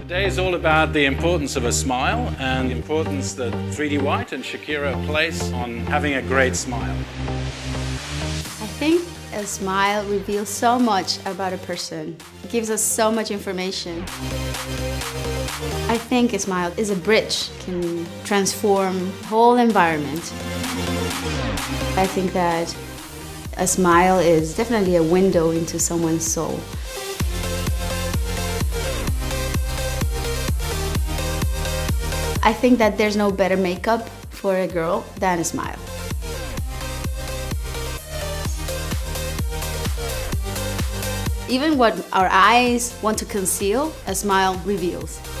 Today is all about the importance of a smile and the importance that 3D White and Shakira place on having a great smile. I think a smile reveals so much about a person. It gives us so much information. I think a smile is a bridge, can transform the whole environment. I think that a smile is definitely a window into someone's soul. I think that there's no better makeup for a girl than a smile. Even what our eyes want to conceal, a smile reveals.